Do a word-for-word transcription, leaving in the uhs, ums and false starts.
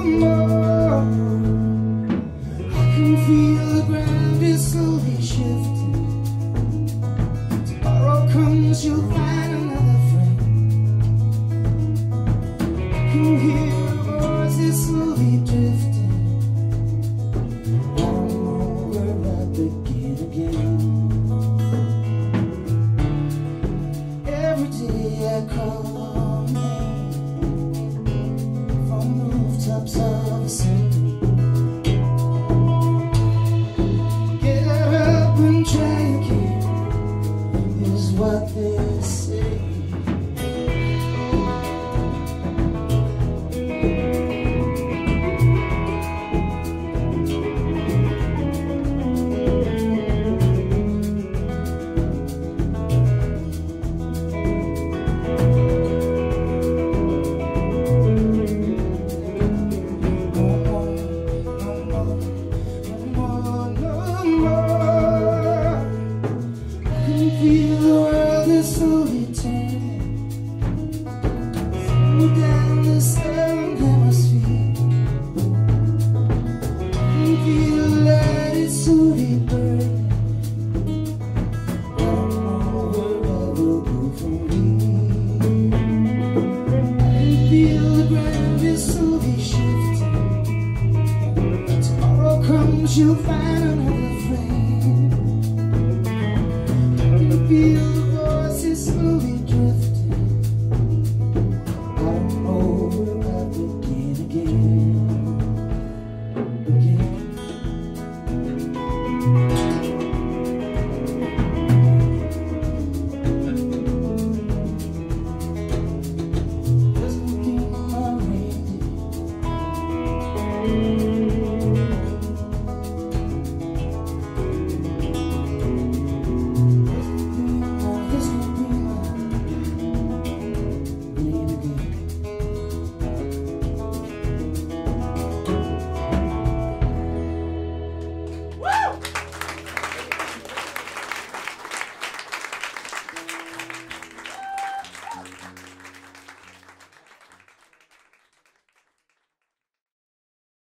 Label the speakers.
Speaker 1: more. I can feel the ground is slowly shifting. Tomorrow comes, you'll find another friend. I can hear voices slowly drifting. I don't know where I begin again. Every day I call on name from the rooftops of the city. Get up and try again is what they say. Feel the world is slowly turning down the southern hemisphere. Feel the light is slowly burning. I don't know where I will go from here. I can feel the ground is slowly shifting. Tomorrow comes, you'll find another friend. Feel the voices slowly drifting. I don't know where I begin again. Again. Just looking at my reindeer.